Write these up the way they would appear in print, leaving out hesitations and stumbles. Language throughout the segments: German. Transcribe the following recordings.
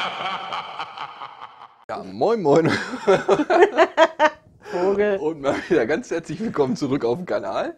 Ja, moin moin Vogel. und mal wieder ganz herzlich willkommen zurück auf dem Kanal.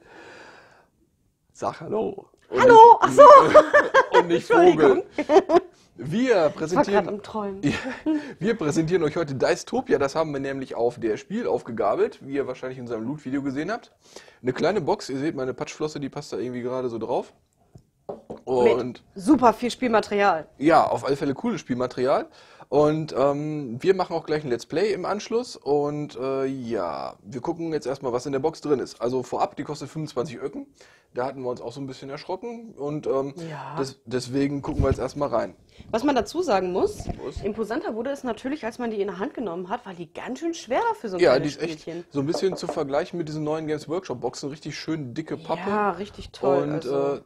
Sag Hallo. Hallo, ach so. Und nicht Vogel. Entschuldigung. Wir Ich war gerade präsentieren, am Träumen. wir präsentieren euch heute Dicetopia. Das haben wir nämlich auf der Spiel aufgegabelt, wie ihr wahrscheinlich in unserem Loot-Video gesehen habt. Eine kleine Box, ihr seht meine Patschflosse, die passt da irgendwie gerade so drauf. Und Mit super viel Spielmaterial. ja, auf alle Fälle cooles Spielmaterial. Und wir machen auch gleich ein Let's Play im Anschluss. Und ja, wir gucken jetzt erstmal, was in der Box drin ist. Also vorab, die kostet 25 Öcken. Da hatten wir uns auch so ein bisschen erschrocken. Und Ja. deswegen gucken wir jetzt erstmal rein. Was man dazu sagen muss, Was? imposanter wurde es natürlich, als man die in der Hand genommen hat, weil die ganz schön schwer war für so ein Ja, die kleines ist echt Spielchen. so ein bisschen zu vergleichen mit diesen neuen Games Workshop Boxen. Richtig schön dicke Pappe. Ja, richtig toll. Und also,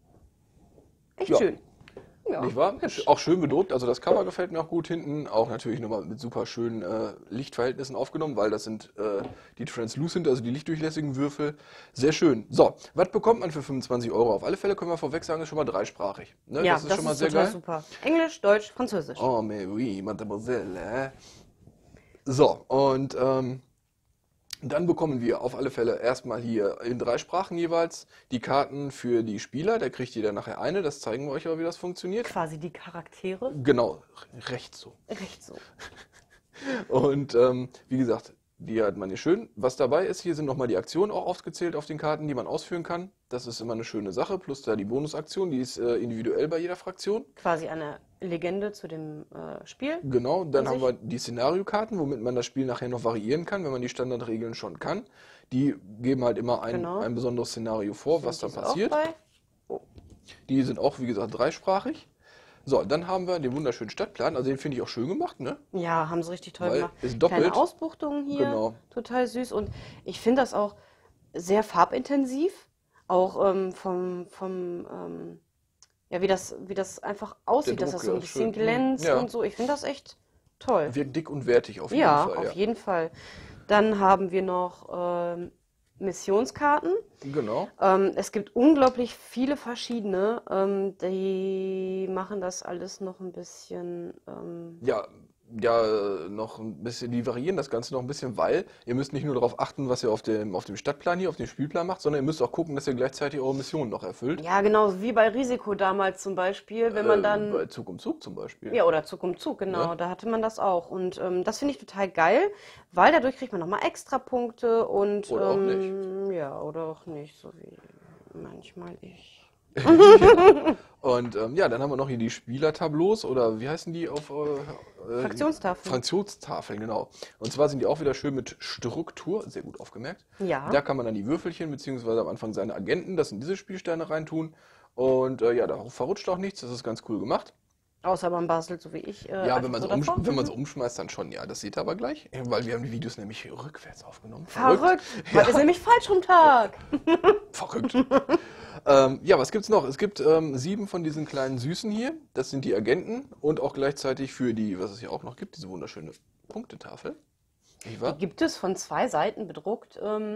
echt ja. schön. Ja, Nicht wahr? hübsch. Auch schön bedruckt, also das Cover gefällt mir auch gut hinten. Auch natürlich nochmal mit super schönen Lichtverhältnissen aufgenommen, weil das sind die Translucent, also die lichtdurchlässigen Würfel. Sehr schön. So, was bekommt man für 25 Euro? Auf alle Fälle können wir vorweg sagen, ist schon mal dreisprachig. Ne? Ja, Das ist schon mal sehr total geil. super. Englisch, Deutsch, Französisch. Oh, mais oui, mademoiselle. So, und dann bekommen wir auf alle Fälle erstmal hier in 3 Sprachen jeweils die Karten für die Spieler. Da kriegt jeder nachher eine. Das zeigen wir euch aber, wie das funktioniert. Quasi die Charaktere. Genau, recht so. Recht so. Und wie gesagt, die hat man hier schön. Was dabei ist, hier sind nochmal die Aktionen auch aufgezählt auf den Karten, die man ausführen kann. Das ist immer eine schöne Sache. Plus da die Bonusaktion, die ist individuell bei jeder Fraktion. Quasi eine Legende zu dem Spiel. Genau, dann An haben sich? wir die Szenariokarten, womit man das Spiel nachher noch variieren kann, wenn man die Standardregeln schon kann. Die geben halt immer Genau. ein besonderes Szenario vor, was Die dann ist auch passiert. bei. Die sind auch, wie gesagt, dreisprachig. So, dann haben wir den wunderschönen Stadtplan. Also den finde ich auch schön gemacht, ne? Ja, haben sie richtig toll Weil gemacht. ist doppelt. Kleine Ausbuchtungen hier, Genau. total süß. Und ich finde das auch sehr farbintensiv. Auch ja, wie das einfach aussieht, dass Druck, das so ja, ein ist bisschen schön. glänzt Ja. und so. Ich finde das echt toll. Wirkt dick und wertig auf jeden Ja, Fall. auf Ja. jeden Fall. Dann haben wir noch Missionskarten. Genau. Es gibt unglaublich viele verschiedene. Die machen das alles noch ein bisschen. Ja, noch ein bisschen, die variieren das Ganze noch ein bisschen, weil ihr müsst nicht nur darauf achten, was ihr auf dem Stadtplan hier, auf dem Spielplan macht, sondern ihr müsst auch gucken, dass ihr gleichzeitig eure Mission noch erfüllt. Ja, genau, wie bei Risiko damals zum Beispiel, wenn man dann. Bei Zug um Zug zum Beispiel. Ja, oder Zug um Zug, genau, Ja. da hatte man das auch. Und das finde ich total geil, weil dadurch kriegt man nochmal extra Punkte und. Oder auch nicht. Ja, oder auch nicht, so wie manchmal ich. Und ja, dann haben wir noch hier die Spielertableaus oder wie heißen die auf Fraktionstafeln. Fraktionstafeln, genau. Und zwar sind die auch wieder schön mit Struktur, sehr gut aufgemerkt. Ja. Da kann man dann die Würfelchen beziehungsweise am Anfang seine Agenten, das sind diese Spielsteine reintun. Und ja, da verrutscht auch nichts, das ist ganz cool gemacht. Außer man bastelt so wie ich. Ja, einfach wenn man so so davor. wenn man so umschmeißt, dann schon, ja, das seht ihr aber gleich, weil wir haben die Videos nämlich rückwärts aufgenommen. Verrückt. Weil ist nämlich falsch vom Tag. Verrückt. Ja, was gibt's noch? Es gibt 7 von diesen kleinen Süßen hier. Das sind die Agenten und auch gleichzeitig für die, was es hier auch noch gibt, diese wunderschöne Punktetafel. Nicht wahr? Die gibt es von 2 Seiten bedruckt.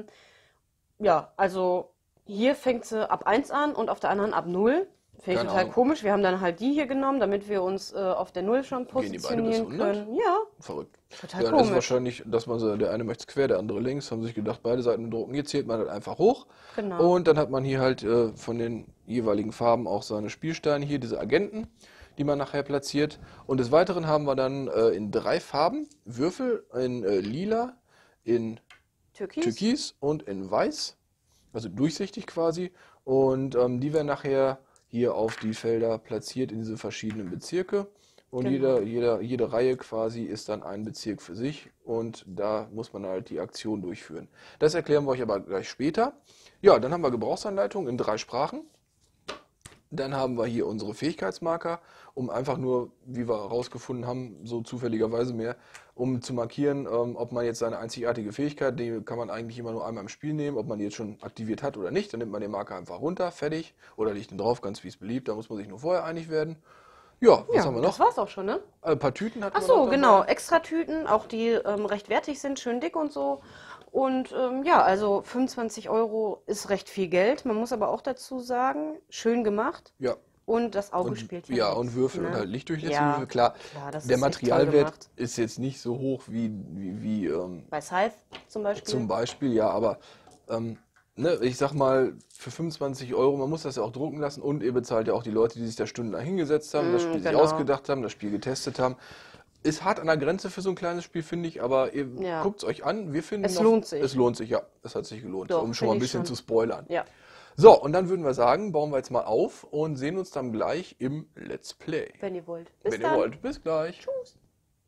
Ja, also hier fängt sie ab 1 an und auf der anderen ab 0. Finde ich Keine total Ahnung. komisch. Wir haben dann halt die hier genommen, damit wir uns auf der 0 schon Gehen die beide bis positionieren 100? können. Ja, Verrückt. total Ja, dann ist komisch. wahrscheinlich, dass man so, der eine möchte es quer, der andere links, haben sich gedacht, beide Seiten drucken. Hier zählt man halt einfach hoch. Genau. Und dann hat man hier halt von den jeweiligen Farben auch seine Spielsteine hier, diese Agenten, die man nachher platziert. Und des Weiteren haben wir dann in 3 Farben Würfel, in lila, in Türkis und in weiß, also durchsichtig quasi. Und die werden nachher hier auf die Felder platziert in diese verschiedenen Bezirke. Und Genau. jede Reihe quasi ist dann ein Bezirk für sich und da muss man halt die Aktion durchführen. Das erklären wir euch aber gleich später. Ja, dann haben wir Gebrauchsanleitung in 3 Sprachen. Dann haben wir hier unsere Fähigkeitsmarker, um einfach nur, wie wir herausgefunden haben, so zufälligerweise mehr, um zu markieren, ob man jetzt seine einzigartige Fähigkeit, die kann man eigentlich immer nur einmal im Spiel nehmen, ob man die jetzt schon aktiviert hat oder nicht. Dann nimmt man den Marker einfach runter, fertig, oder legt ihn drauf, ganz wie es beliebt. Da muss man sich nur vorher einig werden. Ja, was Ja, haben wir das noch? war's auch schon, ne? Ein paar Tüten hatten Ach wir so, noch genau. dabei. Extratüten, auch die recht wertig sind, schön dick und so. Und ja, also 25 € ist recht viel Geld. Man muss aber auch dazu sagen, schön gemacht. Ja, und das Auge Und, spielt ja, mit, und Würfel und ne? halt lichtdurchlässige Ja, Würfel. Klar, klar, das der ist echt toll Materialwert gemacht. ist jetzt nicht so hoch wie Bei Scythe zum zum Beispiel. Beispiel, ja, aber ne, ich sag mal, für 25 Euro, man muss das ja auch drucken lassen und ihr bezahlt ja auch die Leute, die sich da stundenlang hingesetzt haben, das Spiel sich Genau. ausgedacht haben, das Spiel getestet haben. Ist hart an der Grenze für so ein kleines Spiel, finde ich, aber ihr Ja, guckt es euch an. Wir finden es lohnt sich. es lohnt sich, ja. Es hat sich gelohnt, Doch, um schon mal finde ein ich bisschen schon. zu spoilern. Ja. So, und dann würden wir sagen, bauen wir jetzt mal auf und sehen uns dann gleich im Let's Play. Wenn ihr wollt. Bis Wenn ihr dann. wollt. Bis gleich. Tschüss.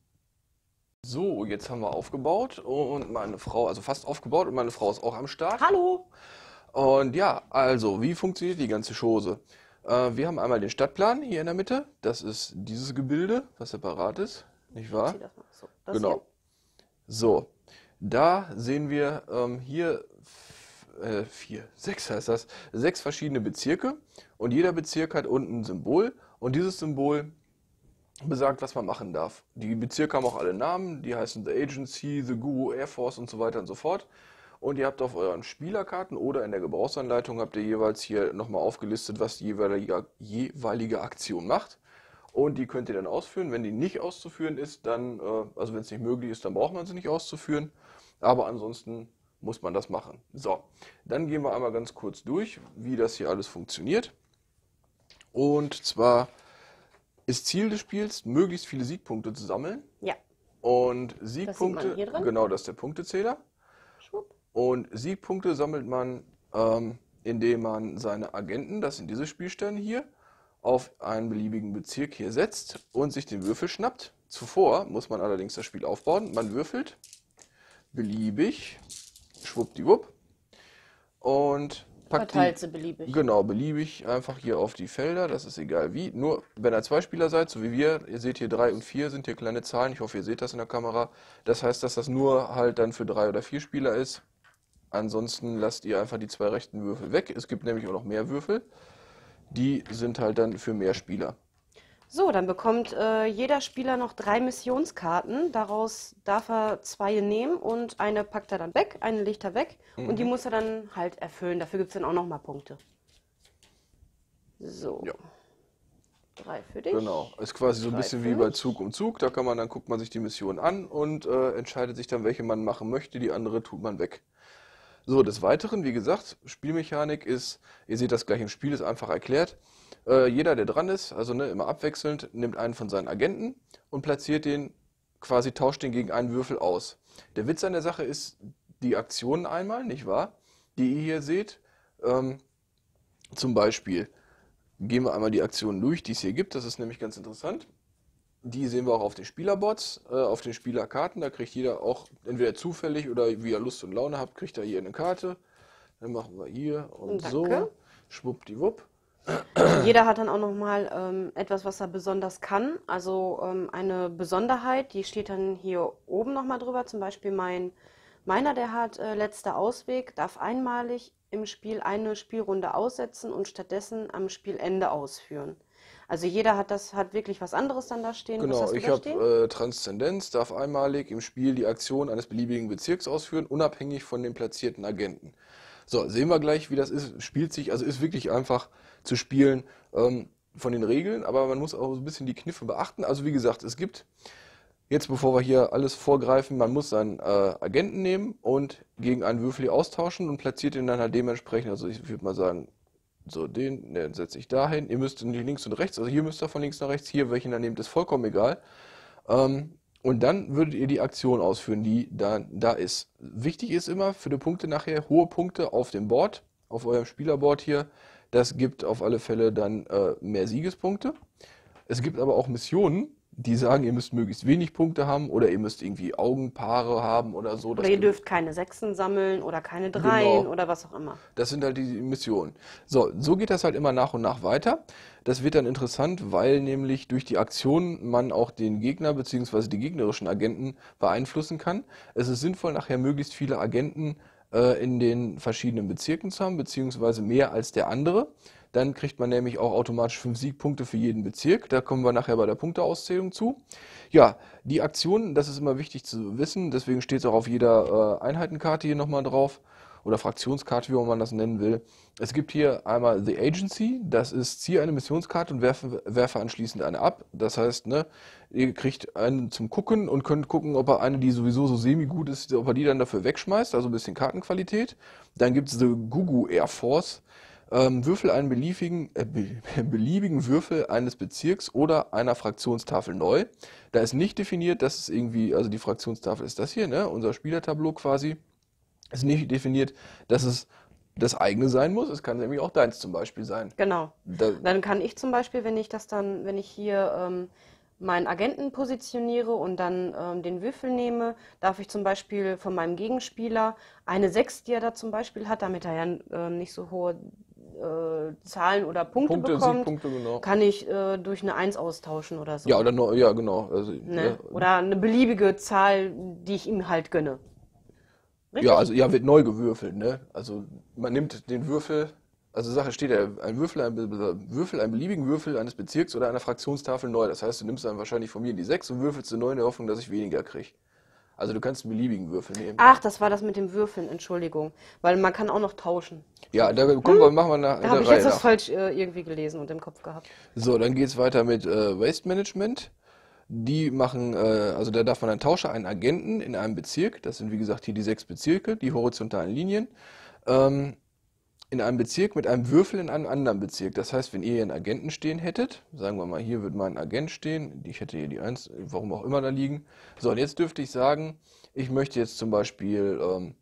So, jetzt haben wir aufgebaut und meine Frau, also fast aufgebaut und meine Frau ist auch am Start. Hallo. Und ja, also, wie funktioniert die ganze Chose? Wir haben einmal den Stadtplan hier in der Mitte. Das ist dieses Gebilde, was separat ist, nicht wahr? Zieh das mal so. Das Genau. So, da sehen wir hier sechs heißt das, 6 verschiedene Bezirke und jeder Bezirk hat unten ein Symbol und dieses Symbol besagt, was man machen darf. Die Bezirke haben auch alle Namen, die heißen The Agency, The Guru, Air Force und so weiter und so fort. Und ihr habt auf euren Spielerkarten oder in der Gebrauchsanleitung habt ihr jeweils hier nochmal aufgelistet, was die jeweilige Aktion macht. Und die könnt ihr dann ausführen. Wenn die nicht auszuführen ist, dann, also wenn es nicht möglich ist, dann braucht man sie nicht auszuführen. Aber ansonsten muss man das machen. So, dann gehen wir einmal ganz kurz durch, wie das hier alles funktioniert. Und zwar ist Ziel des Spiels, möglichst viele Siegpunkte zu sammeln. Ja. Und Das Siegpunkte, sieht man hier drin. genau, das ist der Punktezähler. Schwupp. Und Siegpunkte sammelt man, indem man seine Agenten, das sind diese Spielstände hier, auf einen beliebigen Bezirk hier setzt und sich den Würfel schnappt. Zuvor muss man allerdings das Spiel aufbauen. Man würfelt beliebig, schwuppdiwupp, und packt Verteilt sie beliebig. genau, beliebig einfach hier auf die Felder, das ist egal wie. Nur wenn ihr zwei Spieler seid, so wie wir, ihr seht hier 3 und 4 sind hier kleine Zahlen, ich hoffe ihr seht das in der Kamera. Das heißt, dass das nur halt dann für 3 oder 4 Spieler ist. Ansonsten lasst ihr einfach die 2 rechten Würfel weg. Es gibt nämlich auch noch mehr Würfel. Die sind halt dann für mehr Spieler. So, dann bekommt jeder Spieler noch 3 Missionskarten. Daraus darf er 2 nehmen und eine packt er dann weg, eine legt er weg und die muss er dann halt erfüllen. Dafür gibt es dann auch nochmal Punkte. So. Ja. 3 für dich. Genau, ist quasi so ein 3 bisschen für wie bei mich. Zug um Zug. Da kann man dann guckt man sich die Mission an und entscheidet sich dann, welche man machen möchte. Die andere tut man weg. So, des Weiteren, wie gesagt, Spielmechanik ist, ihr seht das gleich im Spiel, ist einfach erklärt. Jeder, der dran ist, also ne, immer abwechselnd, nimmt einen von seinen Agenten und platziert den, quasi tauscht den gegen einen Würfel aus. Der Witz an der Sache ist die Aktionen einmal, nicht wahr? Die ihr hier seht. Zum Beispiel gehen wir einmal die Aktionen durch, die es hier gibt. Das ist nämlich ganz interessant. Die sehen wir auch auf den Spielerboards, auf den Spielerkarten. Da kriegt jeder auch entweder zufällig oder wie ihr Lust und Laune habt, kriegt er hier eine Karte. Dann machen wir hier und Danke. so. Schwuppdiwupp. Jeder hat dann auch nochmal etwas, was er besonders kann. Also eine Besonderheit, die steht dann hier oben nochmal drüber. Zum Beispiel meiner, der hat letzter Ausweg, darf einmalig im Spiel eine Spielrunde aussetzen und stattdessen am Spielende ausführen. Also jeder hat wirklich was anderes dann da stehen. Was Genau, hast du ich da stehen? habe Transzendenz, darf einmalig im Spiel die Aktion eines beliebigen Bezirks ausführen, unabhängig von den platzierten Agenten. So, sehen wir gleich, wie das ist. Spielt sich, also ist wirklich einfach zu spielen von den Regeln, aber man muss auch so ein bisschen die Kniffe beachten. Also wie gesagt, es gibt, jetzt bevor wir hier alles vorgreifen, man muss seinen Agenten nehmen und gegen einen Würfel hier austauschen und platziert ihn dann halt dementsprechend, also ich würde mal sagen, so den setze ich dahin. Ihr müsst nicht links und rechts, also hier müsst ihr von links nach rechts, hier welchen ihr nehmt, ist vollkommen egal. Und dann würdet ihr die Aktion ausführen, die dann da ist. Wichtig ist immer für die Punkte nachher hohe Punkte auf dem Board, auf eurem Spielerboard hier. Das gibt auf alle Fälle dann mehr Siegespunkte. Es gibt aber auch Missionen, die sagen, ihr müsst möglichst wenig Punkte haben oder ihr müsst irgendwie Augenpaare haben oder so. Oder ihr dürft keine Sechsen sammeln oder keine Dreien Genau. oder was auch immer. Das sind halt die Missionen. So geht das halt immer nach und nach weiter. Das wird dann interessant, weil nämlich durch die Aktion man auch den Gegner bzw. die gegnerischen Agenten beeinflussen kann. Es ist sinnvoll, nachher möglichst viele Agenten in den verschiedenen Bezirken zu haben, beziehungsweise mehr als der andere. Dann kriegt man nämlich auch automatisch 5 Siegpunkte für jeden Bezirk. Da kommen wir nachher bei der Punkteauszählung zu. Ja, die Aktionen, das ist immer wichtig zu wissen, deswegen steht es auch auf jeder Einheitenkarte hier nochmal drauf. oder Fraktionskarte, wie man das nennen will. Es gibt hier einmal The Agency, das ist, ziehe eine Missionskarte und werfe anschließend eine ab. Das heißt, ne, ihr kriegt einen zum Gucken und könnt gucken, ob er eine, die sowieso so semi-gut ist, ob er die dann dafür wegschmeißt, also ein bisschen Kartenqualität. Dann gibt es The Gugu Air Force. Würfel einen beliebigen Würfel eines Bezirks oder einer Fraktionstafel neu. Da ist nicht definiert, dass es irgendwie, also die Fraktionstafel ist das hier, ne, unser Spielertableau quasi. Ist nicht definiert, dass es das eigene sein muss. Es kann nämlich auch deins zum Beispiel sein. Genau. Da, Dann kann ich zum Beispiel, wenn ich hier meinen Agenten positioniere und dann den Würfel nehme, darf ich zum Beispiel von meinem Gegenspieler eine 6, die er da zum Beispiel hat, damit er ja nicht so hohe Zahlen oder Punkte bekommt, Siegpunkte, genau. kann ich durch eine 1 austauschen oder so. Ja, oder nur, ja, genau. Also, Ne? Oder eine beliebige Zahl, die ich ihm halt gönne. Richtig? ja, also ja, wird neu gewürfelt, ne? Also man nimmt den Würfel, also Sache steht ja, einen beliebigen Würfel eines Bezirks oder einer Fraktionstafel neu. Das heißt, du nimmst dann wahrscheinlich von mir die 6 und würfelst eine 9 in der Hoffnung, dass ich weniger kriege. Also du kannst einen beliebigen Würfel nehmen. Ach, das war das mit dem Würfeln, Entschuldigung. Weil man kann auch noch tauschen. Ja, da kommen wir, machen wir nach, Da in habe der ich Reihe jetzt was nach. falsch irgendwie gelesen und im Kopf gehabt. So, dann geht's weiter mit Waste Management. Die machen, also da darf man dann tauschen einen Agenten in einem Bezirk. Das sind wie gesagt hier die 6 Bezirke, die horizontalen Linien. Ähm, in einem Bezirk mit einem Würfel in einem anderen Bezirk. Das heißt, wenn ihr hier einen Agenten stehen hättet, sagen wir mal, hier würde mein Agent stehen, ich hätte hier die 1, warum auch immer da liegen. So, und jetzt dürfte ich sagen, ich möchte jetzt zum Beispiel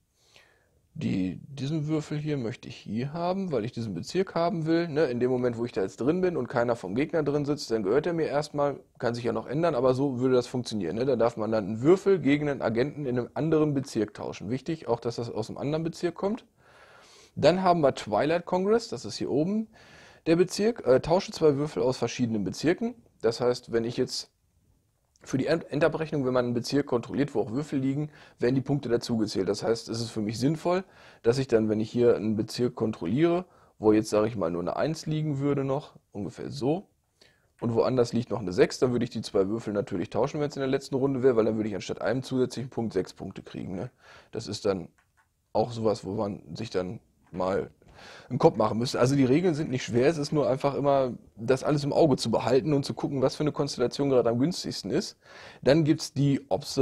diesen Würfel hier möchte ich hier haben, weil ich diesen Bezirk haben will. Ne? In dem Moment, wo ich da jetzt drin bin und keiner vom Gegner drin sitzt, dann gehört er mir erstmal, kann sich ja noch ändern, aber so würde das funktionieren. Ne? Da darf man dann einen Würfel gegen einen Agenten in einem anderen Bezirk tauschen. Wichtig, auch dass das aus einem anderen Bezirk kommt. Dann haben wir Twilight Congress, das ist hier oben der Bezirk. Tausche 2 Würfel aus verschiedenen Bezirken. Das heißt, wenn ich jetzt für die Endabrechnung, wenn man einen Bezirk kontrolliert, wo auch Würfel liegen, werden die Punkte dazugezählt. Das heißt, es ist für mich sinnvoll, dass ich dann, wenn ich hier einen Bezirk kontrolliere, wo jetzt, sage ich mal, nur eine 1 liegen würde noch, ungefähr so, und woanders liegt noch eine 6, dann würde ich die 2 Würfel natürlich tauschen, wenn es in der letzten Runde wäre, weil dann würde ich anstatt einem zusätzlichen Punkt 6 Punkte kriegen. Ne? Das ist dann auch sowas, wo man sich dann mal im Kopf machen müsste. Also die Regeln sind nicht schwer, es ist nur einfach immer, das alles im Auge zu behalten und zu gucken, was für eine Konstellation gerade am günstigsten ist. Dann gibt es die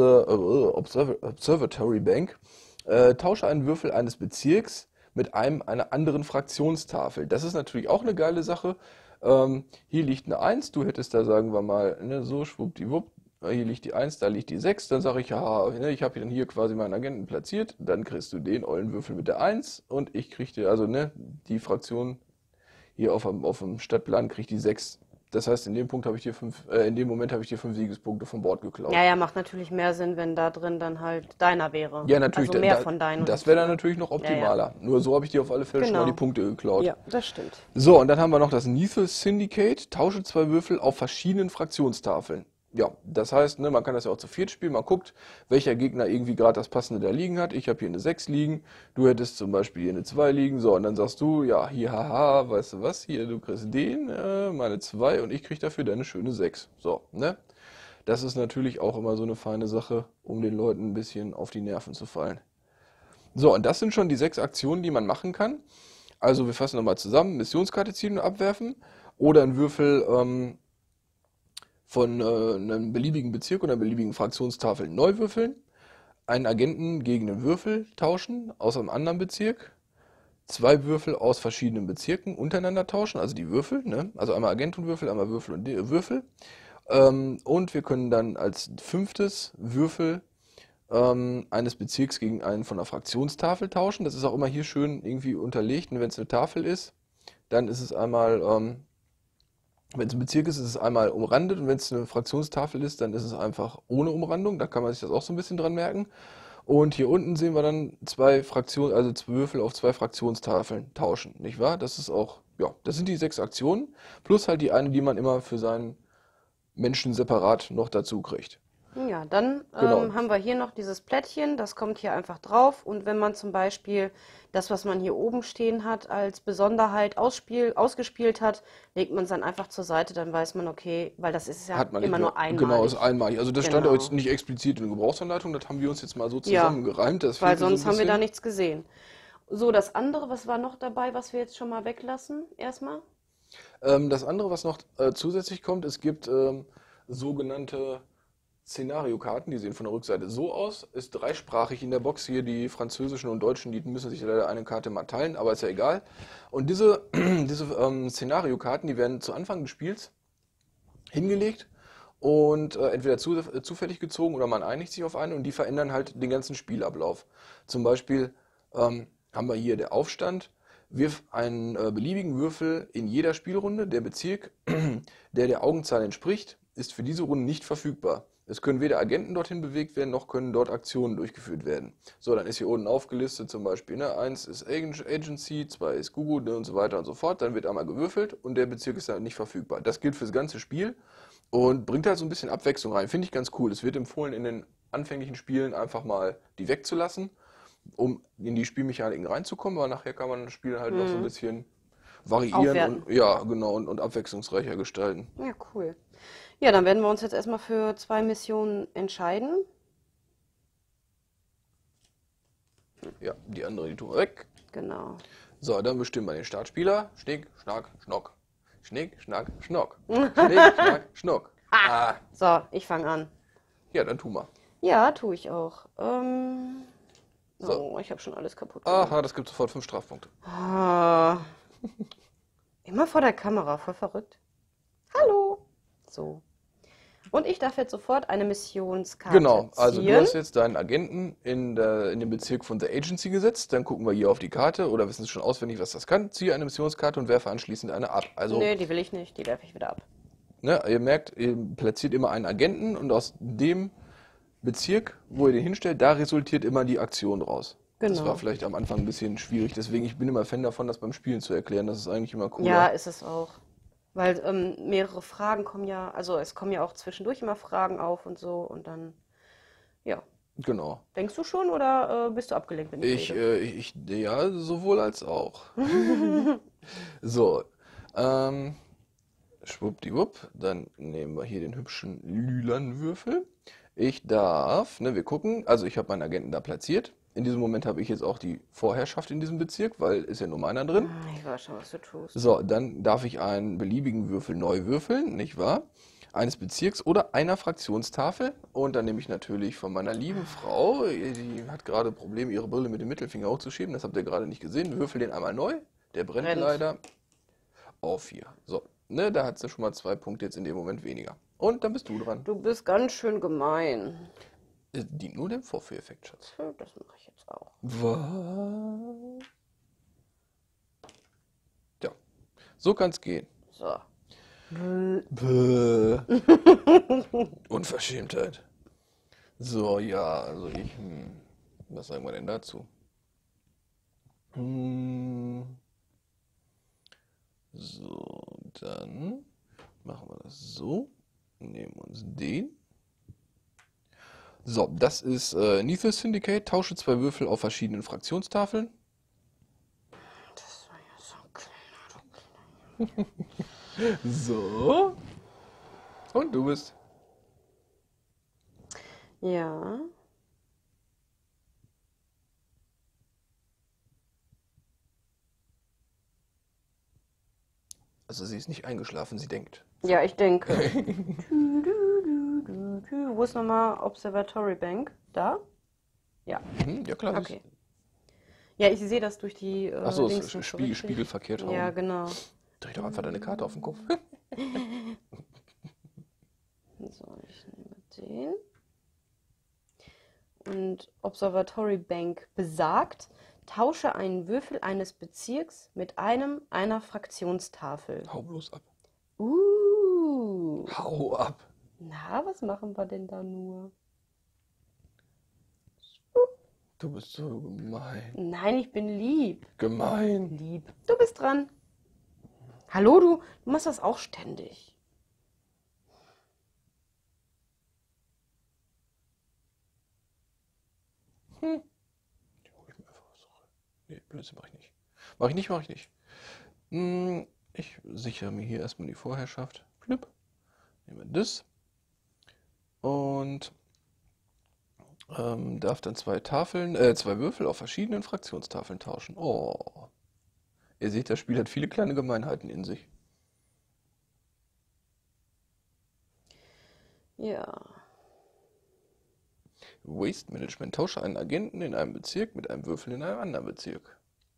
Observatory Bank. Tausche einen Würfel eines Bezirks mit einer anderen Fraktionstafel. Das ist natürlich auch eine geile Sache. Hier liegt eine 1, du hättest da, sagen wir mal, ne, so schwuppdiwupp, hier liegt die 1, da liegt die 6, dann sage ich, ja, ne, ich habe dann hier quasi meinen Agenten platziert, dann kriegst du den ollen Würfel mit der 1 und ich kriege dir, also ne, die Fraktion hier auf dem Stadtplan kriegt die 6. Das heißt, in dem Moment habe ich dir 5 Siegespunkte vom Bord geklaut. Ja, ja, macht natürlich mehr Sinn, wenn da drin dann halt deiner wäre. Ja, natürlich, Also mehr von deinen. das wäre dann natürlich noch optimaler. Ja, ja. Nur so habe ich dir auf alle Fälle schon mal Genau. die Punkte geklaut. Ja, das stimmt. So, und dann haben wir noch das Lethal Syndicate. Tausche 2 Würfel auf verschiedenen Fraktionstafeln. Ja, das heißt, ne, man kann das ja auch zu viert spielen. Man guckt, welcher Gegner irgendwie gerade das Passende da liegen hat. Ich habe hier eine 6 liegen. Du hättest zum Beispiel hier eine 2 liegen. So, und dann sagst du, ja, hier, haha, weißt du was, hier, du kriegst den, meine 2 und ich krieg dafür deine schöne 6. So, ne? Das ist natürlich auch immer so eine feine Sache, um den Leuten ein bisschen auf die Nerven zu fallen. So, und das sind schon die 6 Aktionen, die man machen kann. Also wir fassen nochmal zusammen. Missionskarte ziehen und abwerfen. Oder einen Würfel von einem beliebigen Bezirk oder einer beliebigen Fraktionstafel neu würfeln. Einen Agenten gegen einen Würfel tauschen aus einem anderen Bezirk. 2 Würfel aus verschiedenen Bezirken untereinander tauschen, also die Würfel. Ne? Also einmal Agent und Würfel, einmal Würfel und Würfel. Und wir können dann als 5. Würfel eines Bezirks gegen einen von der Fraktionstafel tauschen. Das ist auch immer hier schön irgendwie unterlegt. Und wenn es eine Tafel ist, dann ist es einmal, wenn es ein Bezirk ist es einmal umrandet. Und wenn es eine Fraktionstafel ist, dann ist es einfach ohne Umrandung. Da kann man sich das auch so ein bisschen dran merken. Und hier unten sehen wir dann 2 Würfel auf 2 Fraktionstafeln tauschen, nicht wahr? Das ist auch, ja, das sind die 6 Aktionen. Plus halt die eine, die man immer für seinen Menschen separat noch dazu kriegt. Ja, dann Genau. haben wir hier noch dieses Plättchen, das kommt hier einfach drauf. Und wenn man zum Beispiel das, was man hier oben stehen hat, als Besonderheit ausgespielt hat, legt man es dann einfach zur Seite, dann weiß man, okay, weil das ist ja Hat man immer nicht nur mehr. einmalig. Genau, ist einmalig. Also das stand Genau. jetzt nicht explizit in der Gebrauchsanleitung, das haben wir uns jetzt mal so Ja, zusammengereimt. Das weil fehlte so ein sonst haben wir da bisschen. nichts gesehen. So, das andere, was war noch dabei, was wir jetzt schon mal weglassen? Erstmal? Das andere, was noch zusätzlich kommt, es gibt sogenannte Szenariokarten, die sehen von der Rückseite so aus, ist dreisprachig in der Box hier, die französischen und deutschen, die müssen sich leider eine Karte mal teilen, aber ist ja egal. Und diese Szenariokarten, die werden zu Anfang des Spiels hingelegt und entweder zufällig gezogen oder man einigt sich auf eine und die verändern halt den ganzen Spielablauf. Zum Beispiel haben wir hier der Aufstand, wirf einen beliebigen Würfel in jeder Spielrunde. Der Bezirk, der Augenzahl entspricht, ist für diese Runde nicht verfügbar. Es können weder Agenten dorthin bewegt werden, noch können dort Aktionen durchgeführt werden. So, dann ist hier unten aufgelistet zum Beispiel, ne, 1 ist Agency, 2 ist Gugu, ne, und so weiter und so fort. Dann wird einmal gewürfelt und der Bezirk ist dann nicht verfügbar. Das gilt für das ganze Spiel und bringt halt so ein bisschen Abwechslung rein. Finde ich ganz cool. Es wird empfohlen, in den anfänglichen Spielen einfach mal die wegzulassen, um in die Spielmechaniken reinzukommen, aber nachher kann man das Spiel halt noch so ein Mhm. bisschen variieren Aufwerten. und ja, genau, und abwechslungsreicher gestalten. Ja, cool. Ja, dann werden wir uns jetzt erstmal für 2 Missionen entscheiden. Ja, die andere, die tun wir weg. Genau. So, dann bestimmen wir den Startspieler. Schnick, Schnack, Schnock. Schnick, Schnack, Schnock. Schnick, Schnack, Schnock. Ah, So, ich fange an. ja, dann tu mal. Ja, tue ich auch. So. Oh, ich habe schon alles kaputt gemacht. Aha, das gibt sofort 5 Strafpunkte. Ah, immer vor der Kamera, voll verrückt. Hallo. So. Und ich darf jetzt sofort eine Missionskarte Genau, also du ziehen. hast jetzt deinen Agenten in den Bezirk von The Agency gesetzt. Dann gucken wir hier auf die Karte oder wissen schon auswendig, was das kann. Ziehe eine Missionskarte und werfe anschließend eine ab. Also, Nee, die will ich nicht. Die werfe ich wieder ab. ne, ihr merkt, ihr platziert immer einen Agenten und aus dem Bezirk, wo ihr den hinstellt, da resultiert immer die Aktion raus. Das war Genau. vielleicht am Anfang ein bisschen schwierig, deswegen ich bin immer Fan davon, das beim Spielen zu erklären. Das ist eigentlich immer Ja, cooler. ist es auch. Weil mehrere Fragen kommen ja, also es kommen ja auch zwischendurch immer Fragen auf und so. Und dann, ja. Genau. Denkst du schon oder bist du abgelenkt, wenn ich rede? Ja, sowohl als auch. So, schwuppdiwupp, dann nehmen wir hier den hübschen lilanen Würfel. Ich darf, ne, wir gucken, also ich habe meinen Agenten da platziert. In diesem Moment habe ich jetzt auch die Vorherrschaft in diesem Bezirk, weil ist ja nur meiner drin. Ich weiß schon, was du tust. So, dann darf ich einen beliebigen Würfel neu würfeln, nicht wahr? Eines Bezirks oder einer Fraktionstafel. Und dann nehme ich natürlich von meiner lieben Frau, die hat gerade Probleme, ihre Brille mit dem Mittelfinger hochzuschieben. Das habt ihr gerade nicht gesehen. Würfel den einmal neu. Der brennt Brennt. leider auf 4. So, ne, da hat sie schon mal 2 Punkte jetzt in dem Moment weniger. Und dann bist du dran. Du bist ganz schön gemein. Dient nur dem Vorführeffekt, Schatz. Ja, das mache ich jetzt auch. Was? Ja, so kann's gehen. So. Bäh. Unverschämtheit. So, ja, also was sagen wir denn dazu? Hm, so, dann machen wir das so. Nehmen uns den. So, das ist Neither Syndicate. Tausche 2 Würfel auf verschiedenen Fraktionstafeln. Das war ja so klein. So. Und du bist. Ja. Also sie ist nicht eingeschlafen, sie denkt. Ja, ich denke. Wo ist nochmal Observatory Bank? Da? Ja, Ja klar, sie okay. Ja, ich sehe das durch die ist. Achso, Dings es nicht ist so richtig. spiegelverkehrt Ja, rum. genau. Dreh doch einfach deine Karte auf den Kopf. So, ich nehme den. Und Observatory Bank besagt, tausche einen Würfel eines Bezirks mit einem einer Fraktionstafel. Hau bloß ab. Hau ab. Na, was machen wir denn da nur? Du bist so gemein. Nein, ich bin lieb. Gemein. Lieb. Du bist dran. Hallo, du machst das auch ständig. Die hol ich mir einfach was rein. Nee, Blödsinn mach ich nicht. Mach ich nicht, mach ich nicht. Ich sichere mir hier erstmal die Vorherrschaft. Plüpp. Nehmen wir das. Und Darf dann zwei Würfel auf verschiedenen Fraktionstafeln tauschen. Oh. Ihr seht, das Spiel hat viele kleine Gemeinheiten in sich. Ja. Waste Management. Tausche einen Agenten in einem Bezirk mit einem Würfel in einem anderen Bezirk.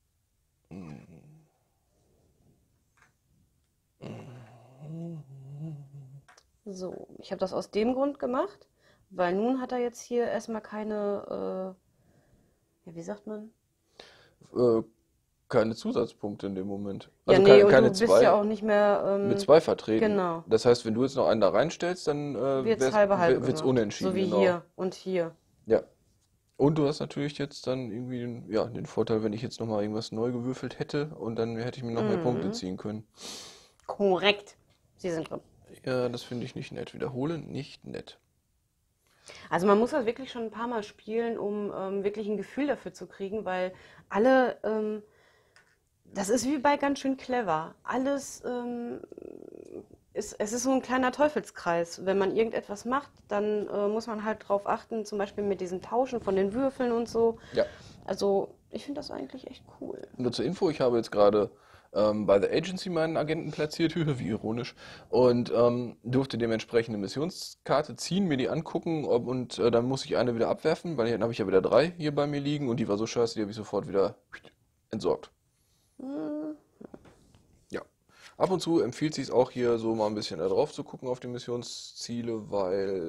So, ich habe das aus dem Grund gemacht, weil nun hat er jetzt hier erstmal keine, ja, wie sagt man? Äh, keine Zusatzpunkte in dem Moment. Ja, Also nee, und keine du bist ja zwei, auch nicht mehr, mit zwei vertreten. genau, Das heißt, wenn du jetzt noch einen da reinstellst, dann wird's halbe halbe wird's gemacht. So unentschieden, wie genau. hier und hier. Ja. Und du hast natürlich jetzt dann irgendwie den Vorteil, wenn ich jetzt nochmal irgendwas neu gewürfelt hätte und dann hätte ich mir noch mehr Punkte Mhm. ziehen können. Korrekt. Sie sind drin. Ja, das finde ich nicht nett. Wiederholen, nicht nett. Also man muss das wirklich schon ein paar Mal spielen, um wirklich ein Gefühl dafür zu kriegen, weil alle, das ist wie bei ganz schön clever. Alles es ist so ein kleiner Teufelskreis. Wenn man irgendetwas macht, dann muss man halt drauf achten, zum Beispiel mit diesem Tauschen von den Würfeln und so. Ja. Also ich finde das eigentlich echt cool. Nur zur Info, ich habe jetzt gerade bei The Agency meinen Agenten platziert, wie ironisch, und durfte dementsprechend eine Missionskarte ziehen, mir die angucken und dann muss ich eine wieder abwerfen, weil dann habe ich ja wieder 3 hier bei mir liegen und die war so scheiße, die habe ich sofort wieder entsorgt. Hm, Ja. Ab und zu empfiehlt sich auch hier so mal ein bisschen da drauf zu gucken auf die Missionsziele, weil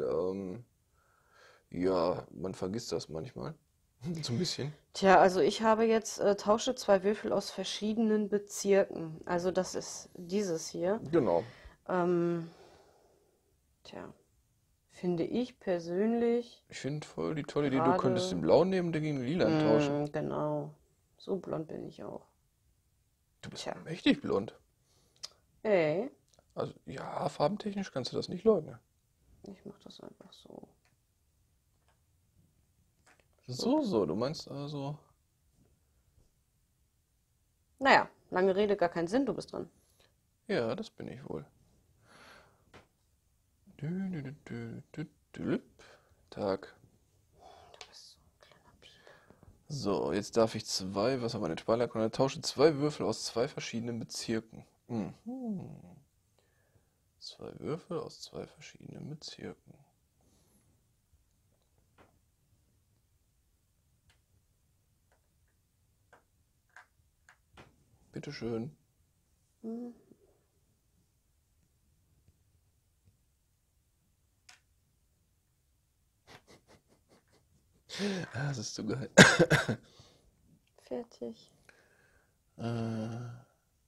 ja, man vergisst das manchmal. So ein bisschen. Tja, also ich habe jetzt tausche zwei Würfel aus verschiedenen Bezirken. Also das ist dieses hier. Genau. Ähm, tja, finde ich persönlich Ich finde voll die tolle Idee, du könntest den gerade. blauen nehmen, der gegen den lilan tauschen. Genau. So blond bin ich auch. Du bist Tja. mächtig blond. Ey, Also ja, farbentechnisch kannst du das nicht leugnen. ich mach das einfach so. So, Ups. du meinst also. Naja, lange Rede, gar keinen Sinn, du bist dran. Ja, das bin ich wohl. Dü, dü, dü, dü, dü, dü. Tag. Du bist so ein kleiner Pieper. So, jetzt darf ich was haben wir denn? Speilerkunde? Tausche zwei Würfel aus zwei verschiedenen Bezirken. Mhm. Zwei Würfel aus zwei verschiedenen Bezirken. Bitteschön. Hm. Ah, das ist so geil. Fertig. Äh,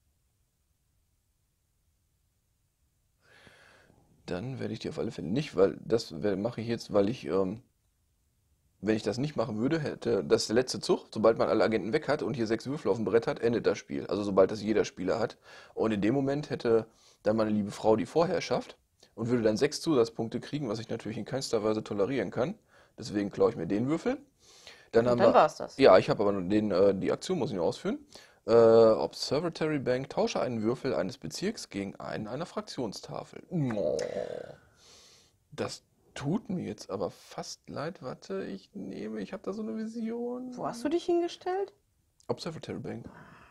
Dann werde ich die auf alle Fälle nicht, weil mache ich jetzt, weil wenn ich das nicht machen würde, hätte das der letzte Zug, sobald man alle Agenten weg hat und hier 6 Würfel auf dem Brett hat, endet das Spiel. Also sobald das jeder Spieler hat. Und in dem Moment hätte dann meine liebe Frau die Vorherrschaft und würde dann 6 Zusatzpunkte kriegen, was ich natürlich in keinster Weise tolerieren kann. Deswegen klaue ich mir den Würfel. Dann Und haben dann wir, war's das. ja, ich habe aber nur die Aktion muss ich noch ausführen. Observatory Bank, tausche einen Würfel eines Bezirks gegen einen einer Fraktionstafel. Oh, das tut mir jetzt aber fast leid. Warte, ich habe da so eine Wo hast Vision. du dich hingestellt? Observatory Bank.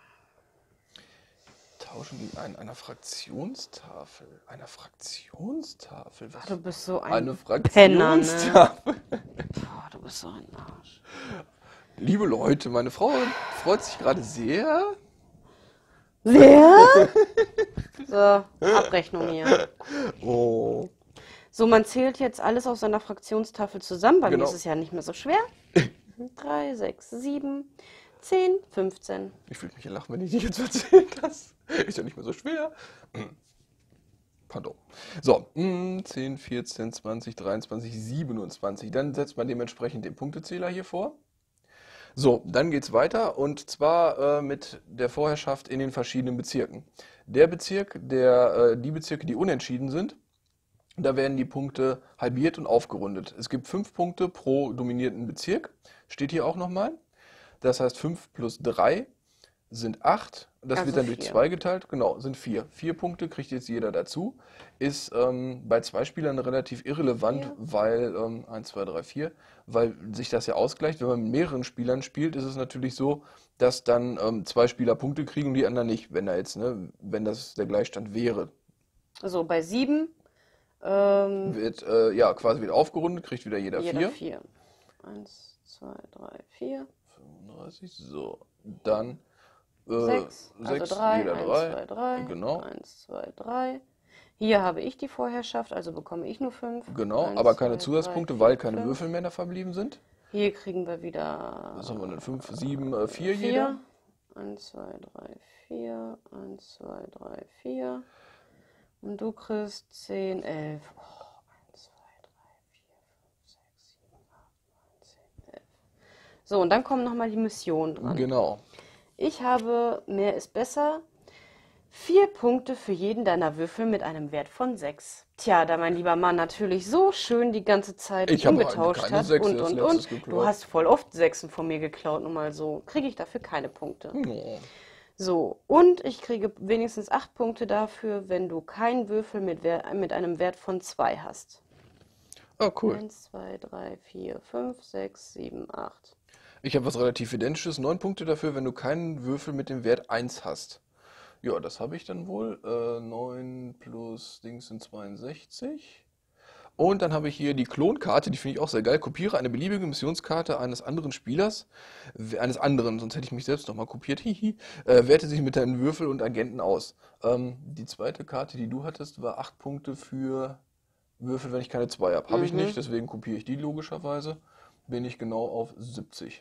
Tauschen gegen einen einer Fraktionstafel. Einer Fraktionstafel? Ah, Was? du bist so ein Eine Penner, ne? Fraktionstafel? Boah, du bist so ein Arsch. Liebe Leute, meine Frau freut sich gerade sehr. Wer? So, Abrechnung hier. Oh, So, man zählt jetzt alles auf seiner Fraktionstafel zusammen. Bei mir ist genau. es ja nicht mehr so schwer. 3, 6, 7, 10, 15. Ich würde mich ja lachen, wenn ich dich jetzt erzählt hast. Ist ja nicht mehr so schwer. Pardon. So, 10, 14, 20, 23, 27. Dann setzt man dementsprechend den Punktezähler hier vor. So, dann geht's weiter und zwar mit der Vorherrschaft in den verschiedenen Bezirken. Die Bezirke, die unentschieden sind, da werden die Punkte halbiert und aufgerundet. Es gibt 5 Punkte pro dominierten Bezirk, steht hier auch nochmal. Das heißt 5 plus 3 sind 8. Das wird Also dann durch 4. 2 geteilt. Genau, sind 4. 4 Punkte kriegt jetzt jeder dazu. Ist bei 2 Spielern relativ irrelevant, 4. weil 1, 2, 3, 4, weil sich das ja ausgleicht. Wenn man mit mehreren Spielern spielt, ist es natürlich so, dass dann 2 Spieler Punkte kriegen und die anderen nicht, wenn da jetzt, ne, wenn das der Gleichstand wäre. So, bei 7 ähm, Wird ja quasi wieder aufgerundet, kriegt wieder jeder jeder 4. 4. 1, 2, 3, 4. 35, so. Dann 6, also 6, 3, jeder 1, 3. 2, 3, Genau, 1, 2, 3. Hier habe ich die Vorherrschaft, also bekomme ich nur 5. genau. 1, Aber keine 2, 3, Zusatzpunkte, weil 4, keine 5. Würfel mehr da verblieben sind. Hier kriegen wir Was haben wir denn? wieder 5, 7, 4 jeder. 4. 1, 2, 3, 4. 1, 2, 3, 4. Und du kriegst 10, 11. Oh, 1, 2, 3, 4, 5, 6, 7, 8, 9, 10, 11. So, und dann kommen nochmal die Missionen dran. Genau. Ich habe, mehr ist besser, 4 Punkte für jeden deiner Würfel mit einem Wert von 6. Tja, da mein lieber Mann natürlich so schön die ganze Zeit Ich habe umgetauscht keine hat 6 und, als und, letztes und. Du geklaut. hast voll oft Sechsen von mir geklaut, nun mal so. Kriege ich dafür keine Punkte. Oh. So, und ich kriege wenigstens 8 Punkte dafür, wenn du keinen Würfel mit einem Wert von 2 hast. Ah, cool. 1, 2, 3, 4, 5, 6, 7, 8. Ich habe was relativ Identisches. 9 Punkte dafür, wenn du keinen Würfel mit dem Wert 1 hast. Ja, das habe ich dann wohl. 9 plus Dings sind 62. Und dann habe ich hier die Klonkarte, die finde ich auch sehr geil. Kopiere eine beliebige Missionskarte eines anderen Spielers, eines anderen, sonst hätte ich mich selbst nochmal kopiert, hihi, werte sich mit deinen Würfel und Agenten aus. Die zweite Karte, die du hattest, war 8 Punkte für Würfel, wenn ich keine 2 habe. Habe ich nicht, deswegen kopiere ich die logischerweise. Bin ich genau auf 70.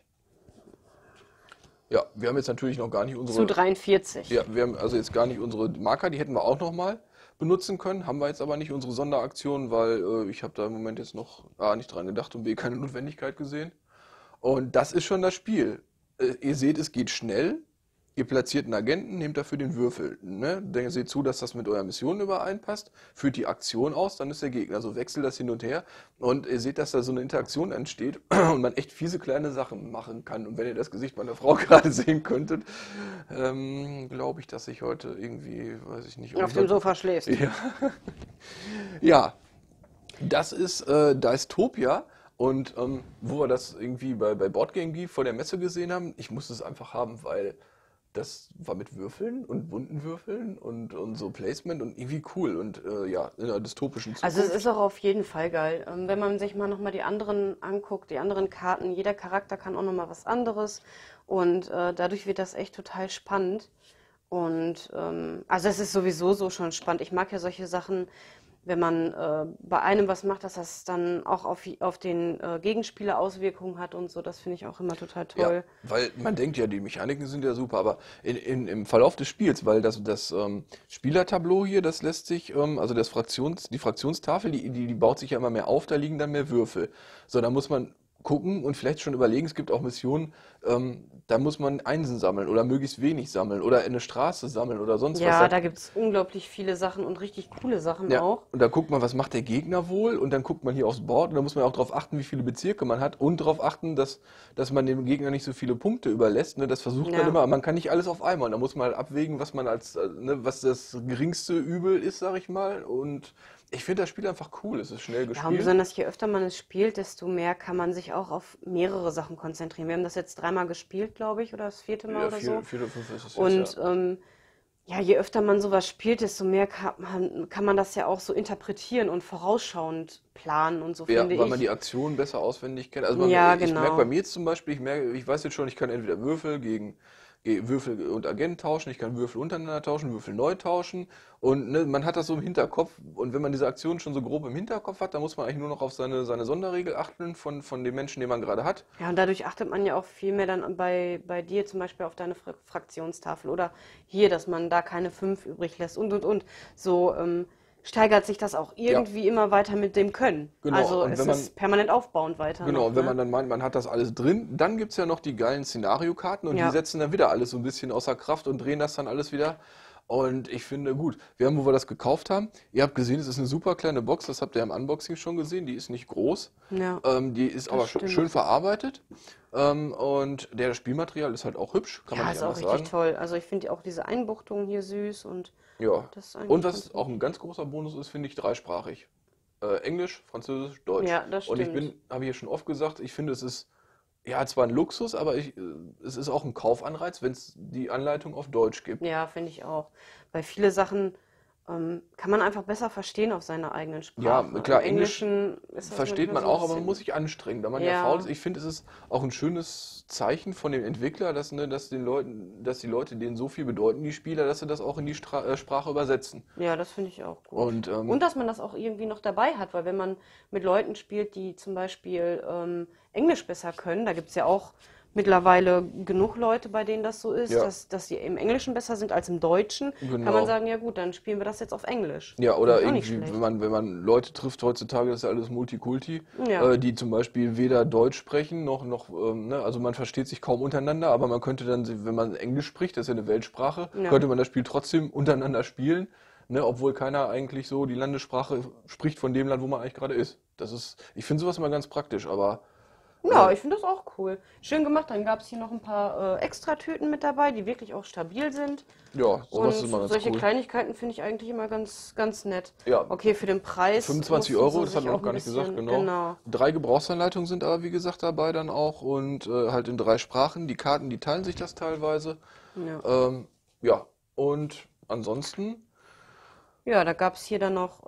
Ja, wir haben jetzt natürlich noch gar nicht Zu unsere, 43. ja, wir haben also jetzt gar nicht unsere Marker, die hätten wir auch nochmal benutzen können, haben wir jetzt aber nicht unsere Sonderaktion, weil ich habe da im Moment jetzt noch A nicht dran gedacht und B keine Notwendigkeit gesehen. Und das ist schon das Spiel. Ihr seht, es geht schnell. Ihr platziert einen Agenten, nehmt dafür den Würfel. Ne? Dann seht zu, dass das mit eurer Mission übereinpasst, führt die Aktion aus, dann ist der Gegner. Also wechselt das hin und her. Und ihr seht, dass da so eine Interaktion entsteht und man echt fiese kleine Sachen machen kann. Und wenn ihr das Gesicht meiner Frau gerade sehen könntet, glaube ich, dass ich heute irgendwie, weiß ich nicht, Auf dem Sofa schläfst. ja. Ja, das ist Dystopia. Und wo wir das irgendwie bei Boardgame Geek vor der Messe gesehen haben, ich musste es einfach haben, weil das war mit Würfeln und bunten Würfeln und so Placement und irgendwie cool und ja, in einer dystopischen Also es Zukunft. ist auch auf jeden Fall geil. Wenn man sich mal nochmal die anderen anguckt, die anderen Karten, jeder Charakter kann auch nochmal was anderes und dadurch wird das echt total spannend. Und also es ist sowieso so schon spannend. Ich mag ja solche Sachen, wenn man bei einem was macht, dass das dann auch auf den Gegenspieler Auswirkungen hat und so. Das finde ich auch immer total Ja, toll. weil man denkt ja, die Mechaniken sind ja super, aber im Verlauf des Spiels, weil das Spielertableau hier, das lässt sich, also die Fraktionstafel, die baut sich ja immer mehr auf, da liegen dann mehr Würfel. So, da muss man gucken und vielleicht schon überlegen, es gibt auch Missionen, da muss man Einsen sammeln oder möglichst wenig sammeln oder eine Straße sammeln oder sonst was. Ja, da gibt es unglaublich viele Sachen und richtig coole Sachen Ja, auch. und da guckt man, was macht der Gegner wohl? Und dann guckt man hier aufs Board und da muss man auch darauf achten, wie viele Bezirke man hat und darauf achten, dass man dem Gegner nicht so viele Punkte überlässt. Ne? Das versucht man Ja. immer, aber man kann nicht alles auf einmal. Da muss man halt abwägen, was man ne, was das geringste Übel ist, sag ich mal. Und ich finde das Spiel einfach cool. Es ist schnell Ja, und gespielt. besonders je öfter man es spielt, desto mehr kann man sich auch auf mehrere Sachen konzentrieren. Wir haben das jetzt 3-mal gespielt, glaube ich, oder das 4. Mal Ja, oder so. vier oder fünf ist es jetzt, Und ja. ja, je öfter man sowas spielt, desto mehr kann man das ja auch so interpretieren und vorausschauend planen und so, Ja, finde weil man die ich. Aktionen besser auswendig kennt. Also Ja, ich merke bei genau. mir jetzt zum Beispiel, ich weiß jetzt schon, ich kann entweder Würfel gegen Würfel und Agent tauschen, ich kann Würfel untereinander tauschen, Würfel neu tauschen und ne, man hat das so im Hinterkopf und wenn man diese Aktionen schon so grob im Hinterkopf hat, dann muss man eigentlich nur noch auf seine Sonderregel achten von dem Menschen, den man gerade hat. Ja, und dadurch achtet man ja auch viel mehr dann bei dir zum Beispiel auf deine Fraktionstafel oder hier, dass man da keine 5 übrig lässt und. So steigert sich das auch Ja, irgendwie immer weiter mit dem Können. genau. Also Und es wenn man ist permanent aufbauend weiter Genau, noch, und wenn ne? man dann meint, man hat das alles drin, dann gibt es ja noch die geilen Szenariokarten und die Ja. setzen dann wieder alles so ein bisschen außer Kraft und drehen das dann alles wieder. Und ich finde, gut, wo wir das gekauft haben, ihr habt gesehen, es ist eine super kleine Box, das habt ihr im Unboxing schon gesehen, die ist nicht groß, Ja, die ist das aber schön stimmt. verarbeitet Und das Spielmaterial ist halt auch hübsch, kann man Ja, nicht ist auch anders richtig sagen. toll. Also ich finde auch diese Einbuchtungen hier süß und Ja. das ist Und eigentlich was ganz auch nett. ein ganz großer Bonus ist, finde ich, dreisprachig. Englisch, Französisch, Deutsch. Ja, das Und ich stimmt. bin, habe ich ja schon oft gesagt, ich finde, es ist ja zwar ein Luxus, aber es ist auch ein Kaufanreiz, wenn es die Anleitung auf Deutsch gibt. Ja, finde ich auch. Weil viele Sachen kann man einfach besser verstehen auf seiner eigenen Ja, Sprache. Im klar, Englisch Englischen ist das versteht manchmal man so ein auch, aber man muss bisschen. sich anstrengen, da man ja faul ist. Ja, Ich finde, es ist auch ein schönes Zeichen von dem Entwickler, dass, ne, dass die Leute denen so viel bedeuten, die Spieler, dass sie das auch in die Sprache übersetzen. ja, das finde ich auch gut. Und Und dass man das auch irgendwie noch dabei hat, weil wenn man mit Leuten spielt, die zum Beispiel Englisch besser können, da gibt es ja auch mittlerweile genug Leute, bei denen das so ist, ja, dass die im Englischen besser sind als im Deutschen, kann man genau. sagen, ja gut, dann spielen wir das jetzt auf Englisch. Ja, Finde oder ich auch nicht irgendwie, schlecht. wenn man Leute trifft heutzutage, das ist ja alles Multikulti, Ja, die zum Beispiel weder Deutsch sprechen noch, ne, also man versteht sich kaum untereinander, aber man könnte dann, wenn man Englisch spricht, das ist ja eine Weltsprache, ja. könnte man das Spiel trotzdem untereinander spielen, ne, obwohl keiner eigentlich so die Landessprache spricht von dem Land, wo man eigentlich gerade ist. Das ist, ich finde sowas immer ganz praktisch, aber Ja, ich finde das auch cool. Schön gemacht. Dann gab es hier noch ein paar Extratüten mit dabei, die wirklich auch stabil sind. ja, sowas ist Und immer ganz solche cool. Kleinigkeiten finde ich eigentlich immer ganz, ganz nett. Ja, Okay, für den Preis 25 mussten Euro, sie das hat sich man auch noch ein gar nicht gesagt, bisschen, genau. genau. 3 Gebrauchsanleitungen sind aber, wie gesagt, dabei dann auch und halt in 3 Sprachen. Die Karten, die teilen sich das teilweise. Ja, Ja, und ansonsten, ja, da gab es hier dann noch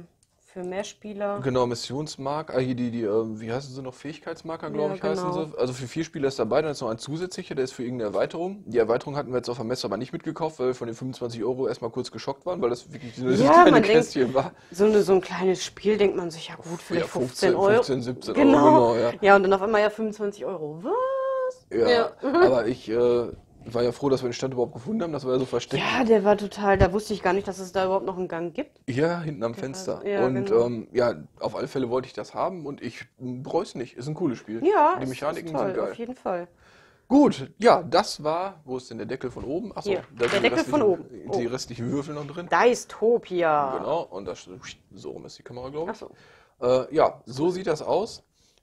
für Mehrspieler. genau, Missionsmarker, hier wie heißen sie noch? Fähigkeitsmarker, glaube Ja, ich, heißen genau. sie. Also für 4 Spieler ist dabei, dann ist noch ein zusätzlicher, der ist für irgendeine Erweiterung. Die Erweiterung hatten wir jetzt auf der Messe aber nicht mitgekauft, weil wir von den 25 Euro erstmal kurz geschockt waren, weil das wirklich so eine Ja, kleine man denkt, Kästchen war. so ein kleines Spiel denkt man sich, ja gut, Ja, vielleicht 15 Euro. 17 Euro, Genau. genau, ja. Ja, und dann auf einmal ja 25 Euro. Was? Ja, Ja. aber ich war ja froh, dass wir den Stand überhaupt gefunden haben. Das war ja so versteckt. Ja, der war total, da wusste ich gar nicht, dass es da überhaupt noch einen Gang gibt. Hier hinten am Der war so, Fenster. ja, Und genau. ja, auf alle Fälle wollte ich das haben und ich bereue es nicht. Ist ein cooles Spiel. Ja, Die ist Mechaniken sind toll, auf geil. jeden Fall. Gut, ja, das war. Wo ist denn der Deckel von oben? Achso, Hier, da der sind Deckel von oben. die Oh, restlichen Würfel noch drin. Dicetopia. Genau, und das so rum ist die Kamera, glaube Ach ich. so. Ja, so sieht das aus.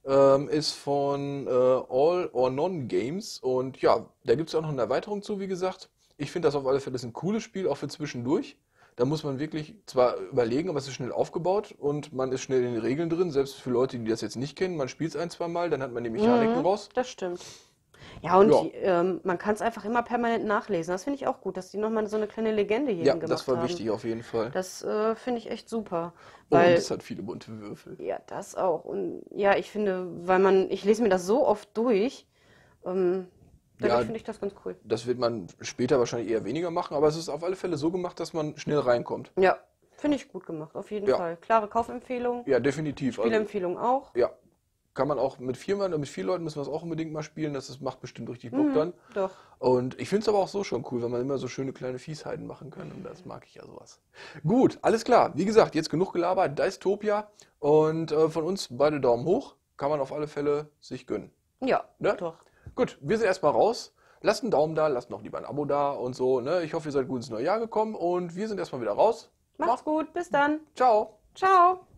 Ist von All or None Games und ja, da gibt es auch noch eine Erweiterung zu, wie gesagt. Ich finde das auf alle Fälle ist ein cooles Spiel, auch für zwischendurch. Da muss man wirklich zwar überlegen, aber es ist schnell aufgebaut und man ist schnell in den Regeln drin, selbst für Leute, die das jetzt nicht kennen. Man spielt es ein, zwei Mal, dann hat man die Mechaniken Mhm, raus. das stimmt. Ja, und Ja, man kann es einfach immer permanent nachlesen. Das finde ich auch gut, dass die nochmal so eine kleine Legende hier ja, das hingemacht war haben. wichtig auf jeden Fall. Das finde ich echt super. Und Weil, es hat viele bunte Würfel. ja, das auch. Und ja, ich finde, ich lese mir das so oft durch, ähm, dadurch Ja, finde ich das ganz cool. das wird man später wahrscheinlich eher weniger machen, aber es ist auf alle Fälle so gemacht, dass man schnell reinkommt. Ja, finde ich gut gemacht, auf jeden Ja, Fall. Klare Kaufempfehlung, ja, definitiv. Also, Spielempfehlung auch. ja, kann man auch mit 4 Leuten müssen wir es auch unbedingt mal spielen. Macht bestimmt richtig Bock Mhm, dann. doch. Und ich finde es aber auch so schon cool, wenn man immer so schöne kleine Fiesheiten machen kann. Und das mag ich ja sowas. Gut, alles klar. Wie gesagt, jetzt genug gelabert. Dicetopia. Und von uns beide Daumen hoch. Kann man auf alle Fälle sich gönnen. Ja, Ne? doch. Gut, wir sind erstmal raus. Lasst einen Daumen da, lasst noch lieber ein Abo da und so. Ne? Ich hoffe, ihr seid gut ins neue Jahr gekommen. Und wir sind erstmal wieder raus. Macht's gut, bis dann. Ciao. Ciao.